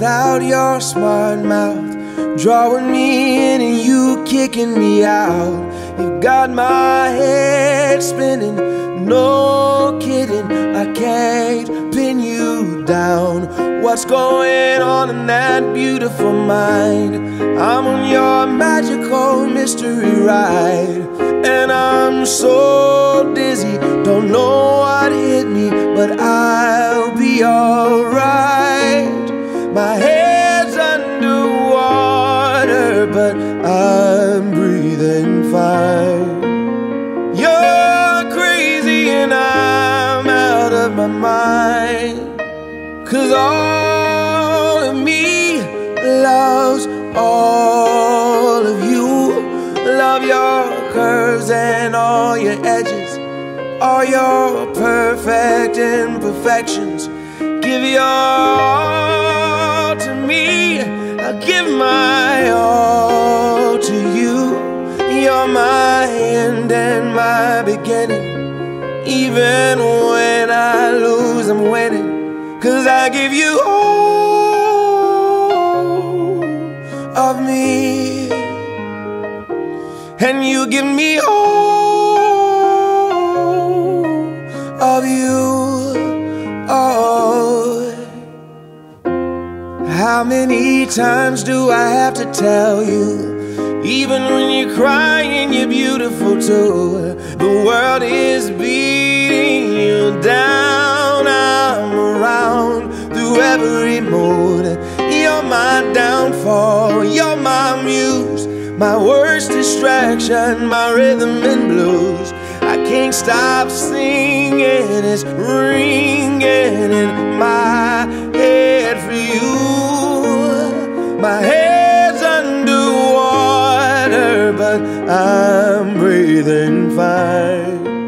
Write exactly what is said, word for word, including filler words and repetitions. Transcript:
without your smart mouth, drawing me in and you kicking me out. You've got my head spinning, no kidding, I can't pin you down. What's going on in that beautiful mind? I'm on your magical mystery ride, and I'm so dizzy, don't know what hit me, but I'll be alright. My head's underwater, but I'm breathing fine. You're crazy and I'm out of my mind, 'cause all of me loves all of you. Love your curves and all your edges, all your perfect imperfections. Give your all to me, I'll give my all to you. You're my end and my beginning. Even when I lose, I'm winning, 'cause I give you all of me, and you give me all of you. Oh, how many times do I have to tell you? Even when you're crying, you're beautiful too. The world is beating you down. I'm around through every mood. You're my downfall, you're my muse, my worst distraction, my rhythm and blues. I can't stop singing, it's ringing in my head for you. My head's underwater, but I'm breathing fine.